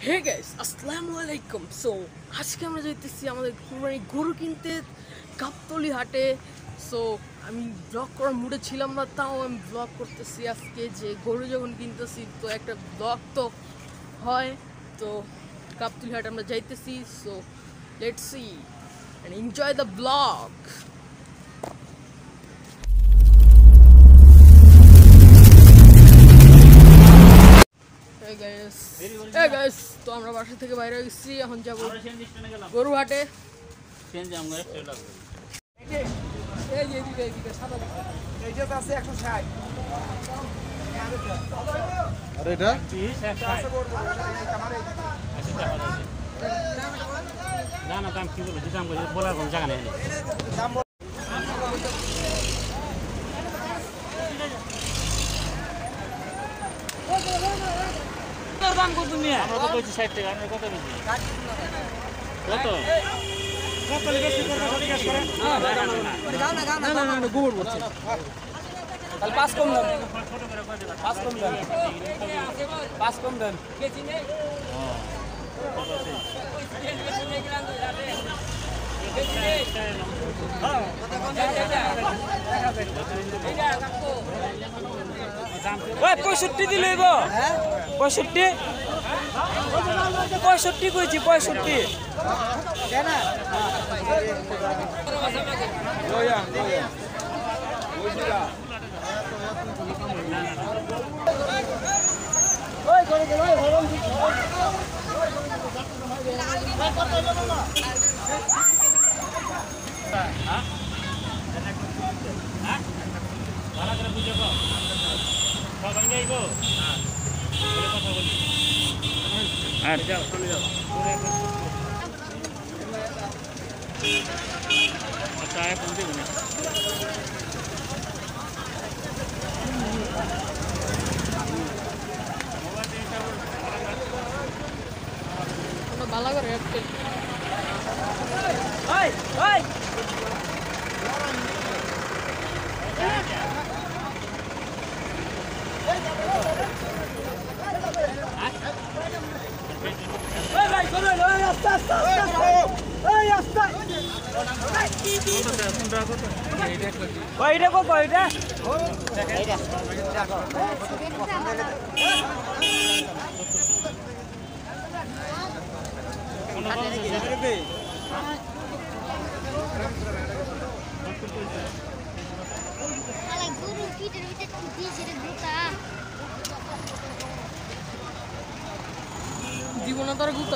Hey guys আসসালামু আলাইকুম। So আজকে আমরা যাইতেছি আমাদের কুরবানি গরু কিনতে গাবতলি হাটে। সো আমি ব্লগ করার মুডে ছিলাম না, তাও আমি ব্লগ করতেছি আজকে যে গরু যখন কিনতেছি তো একটা ব্লগ তো হয়। তো গাবতলি হাটে আমরা যাইতেছি। So let's see and enjoy the blog. তো আমরা বাসা থেকে বাইরে গেছি, এখন যাবো গরু হাটে। দাম কি বলবো, দাম বলার কোনো জায়গা নেই। দাম কত নিয়ে আমরা তো বলছি 60 টাকা, আমরা কত বলছি কত কত বেশি করবে সব জিজ্ঞাসা করেন। না গোবর বলছে তাহলে 5 কম দেন, 5 কম দেন, 5 কম দেন কেজি নেই। হ্যাঁ 65 দিলে গো, 65 কইছি 65 কেন ওয়া ওই করে গেল ওই হরম হ্যাঁ হ্যাঁ ভালো করে বুঝো গো, সব ভাঙে আইবো। হ্যাঁ বলে কথা বলি আর যাও চলে যাও। আচ্ছা এখন দেবেন ভালো করে জীবন তার গুতা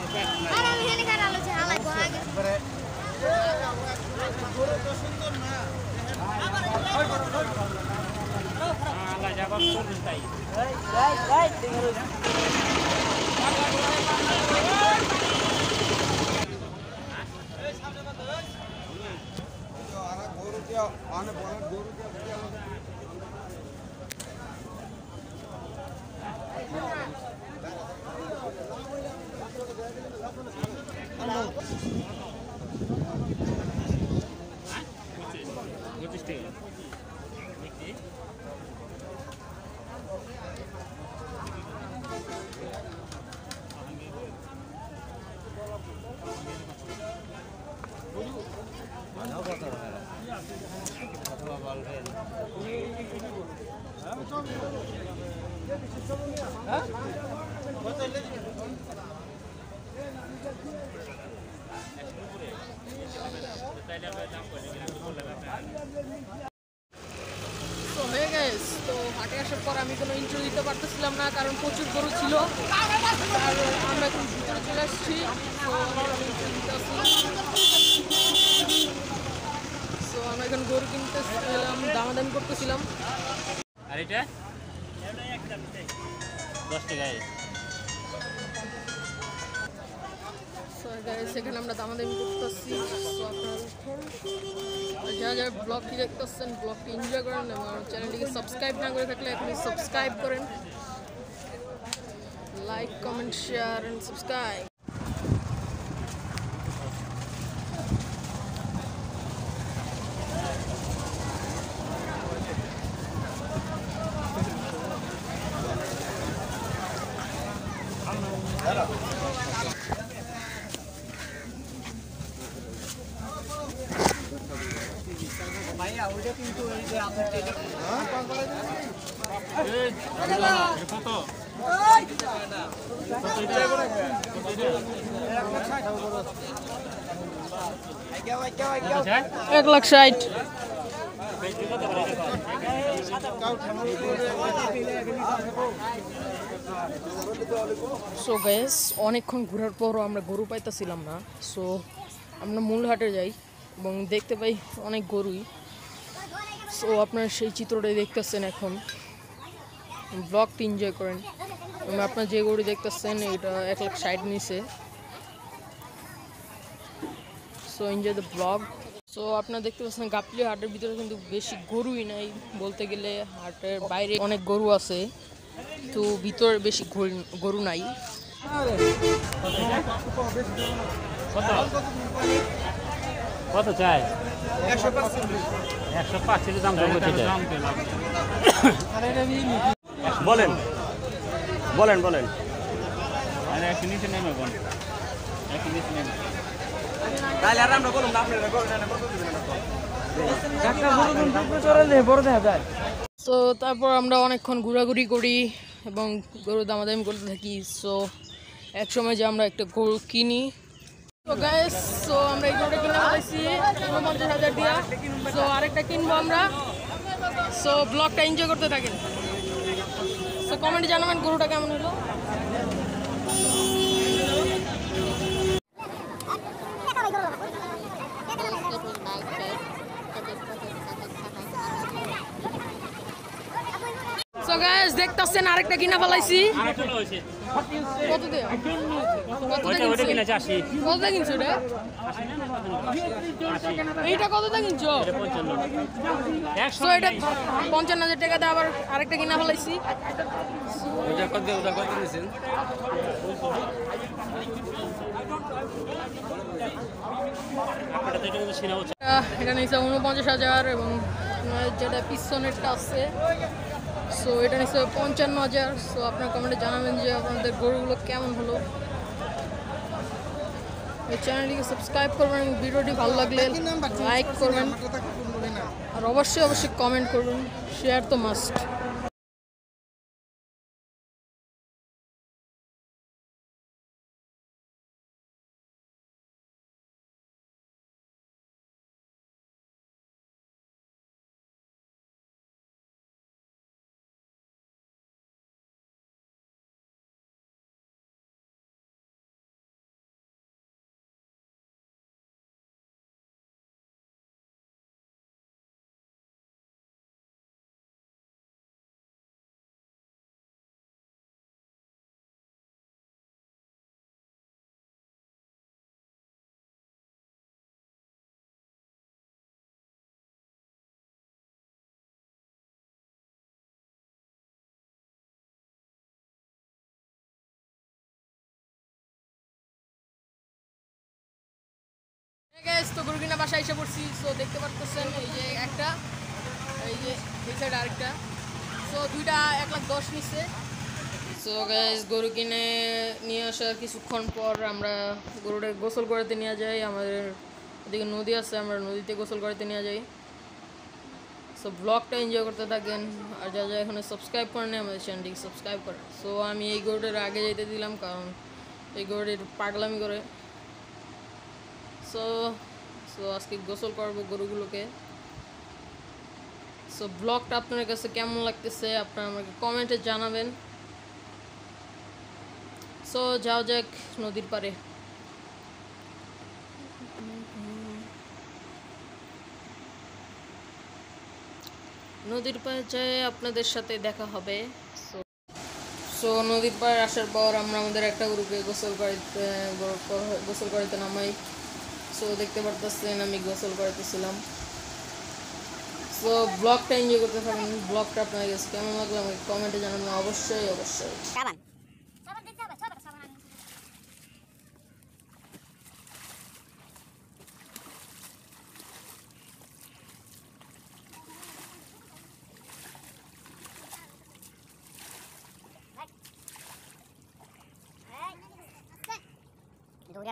তো হাটে আসার পর আমি কোনো ইন্ট্রো দিতে পারতেছিলাম না, কারণ প্রচুর গরু ছিল। আর আমরা এখন ভিতরে চলে আসছি। তো আমরা এখন গরু কিনতে দামাদামি করতেছিলাম। আর এটা 10 টাকায়। সেখানে আমরা দামাদামি করতেছি। যারা যারা ব্লগটি দেখতেছেন ব্লগটি এনজয় করেন এবং চ্যানেলটিকে সাবস্ক্রাইব না করে থাকলে এখনই সাবস্ক্রাইব করেন। Like comment share and subscribe. এক লাখ 60। সো গাইস, অনেকক্ষণ ঘোরার পরও আমরা গরু পাইতেছিলাম না। সো আমরা মূল হাটে যাই এবং দেখতে পাই অনেক গরুই। সো আপনারা সেই চিত্রটাই দেখতেছেন। এখন ব্লগটি এনজয় করেন। আপনার যে গরু দেখতেছেন এটা 1,60,000 নিচে। So enjoy the blog. So আপনারা দেখতে পাচ্ছেন গাবতলী হাটের ভিতরে কিন্তু বেশি গরুই নাই বলতে গেলে। হাটের বাইরে অনেক গরু আছে, তো ভিতরে বেশি গরু নাই। কত চাই? 105 দাম বলেন বলেন বলেন। নিচে নেমে বলেন, নিচে নেমে সো তারপর আমরা অনেকক্ষণ ঘোরাঘুরি করি এবং গরু দামাদামি করতে থাকি। সো এক সময় যে আমরা একটা গরু কিনি। তো গাইস, সো আমরা এই গরুটা কিনে পাইছি 49,000 দিয়া। সো আরেকটা কিনবো আমরা। সো ব্লগটা এনজয় করতে থাকেন। সো কমেন্টে জানাবেন গরুটা কেমন হলো। সো গাইস, দেখতাছেন আরেকটা কিনা ফেলাইছি। কত দেয়া? ওটা কিনা 80। কত দা কিনছো এটা? এইটা কত দা কিনছো? 55। সো এটা 55,000 টাকা দিয়ে আবার আরেকটা কিনা ফেলাইছি। ওটা কত নিছেন? এটা নিচ্ছে 49,000 এবং যেটা পিছনেরটা আছে সো এটা নিচ্ছে 55,000। সো আপনার কমেন্টে জানাবেন যে আপনাদের গরুগুলো কেমন হলো। এই চ্যানেলটিকে সাবস্ক্রাইব করবেন, ভিডিওটি ভালো লাগলে লাইক করবেন আর অবশ্যই কমেন্ট করবেন। শেয়ার তো মাস্ট। তো গরু কিনা বাসায় এসে পড়ছি। সো দেখতে পাচ্ছেন এই যে একটা, এই যে এই সাইড আরেকটা। সো দুইটা 1,10,000 নিচ্ছে। সো গাইস, গরু কিনে নিয়ে আসার কিছুক্ষণ পর আমরা গরুটা গোসল করাতে নিয়ে যাই। আমাদের এদিকে নদী আছে, আমরা নদীতে গোসল করাতে নিয়ে যাই। সো ব্লগটা এনজয় করতে থাকেন আর যা যা এখানে সাবস্ক্রাইব করেন আমাদের চ্যানেলটিকে সাবস্ক্রাইব করেন। সো আমি এই গরুটার আগে যেতে দিলাম কারণ এই গরুটা একটু পাগলামি করে। সো আজকে গোসল করবো গরুগুলোকে। সো ব্লগটা আপনার কাছে কেমন লাগতেছে আপনারা আমাকে কমেন্টে জানাবেন। সো যাও যাক নদীর পাড়ে। নদীর পাড়ে যেয়ে আপনাদের সাথে দেখা হবে। সো নদীর পাড়ে আসার পর আমরা আমাদের একটা গরুকে গোসল করাইতে নামাই। সো দেখতে পারতেছেন আমি গোসল করাইতেছিলাম। সো ব্লগটা এনজয় করতে থাকেন। ব্লগটা আপনার কাছে কেমন লাগলো আমাকে কমেন্টে জানাবেন অবশ্যই।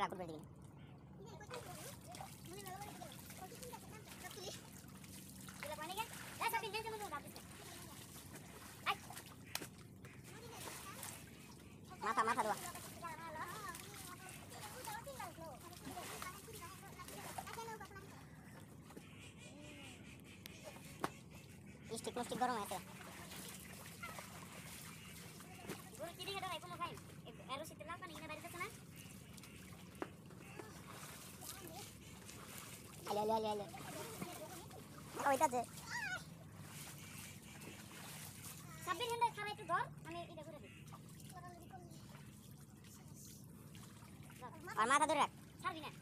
রাখো করে দিবি মাথা মাথা দোয়া স্টিক স্টিক গরম আছে গরু চিড়ি হেডা কোনো খাই এরো শীতে লাগ পানি কিনা বাইরে যাচ্ছে না আলে ওইটা যে সাব্বির হেন্ডা খাওয়া একটু ধর আমি এটা করে দিই আর মাথা ধরে রাখ ছাড়বি না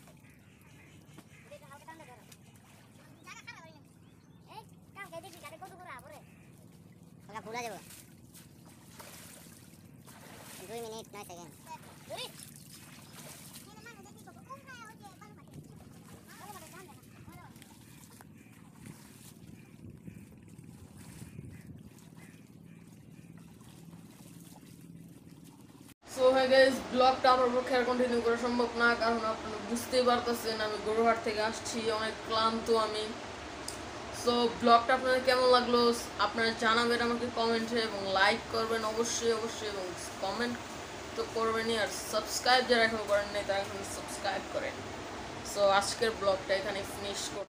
এটা হালকা টান ধর জায়গা খারাপ হই না এই কালকে দেখবি গাড়ি কত করে আবরে ওটা ভুলা যাব 2 মিনিট 9 সেকেন্ড ধরি সো হ্যাঁ গাইস, ব্লগটা আমার পক্ষে আর কন্টিনিউ করা সম্ভব না, কারণ আপনারা বুঝতেই পারতেছেন আমি গরুহাট থেকে আসছি, অনেক ক্লান্ত আমি। সো ব্লগটা আপনাদের কেমন লাগলো আপনারা জানাবেন আমাকে কমেন্টে, এবং লাইক করবেন অবশ্যই অবশ্যই, এবং কমেন্ট তো করবেনই, আর সাবস্ক্রাইব যারা এখনো করেন নাই তারা এখন সাবস্ক্রাইব করেন। সো আজকের ব্লগটা এখানে ফিনিশ করছি।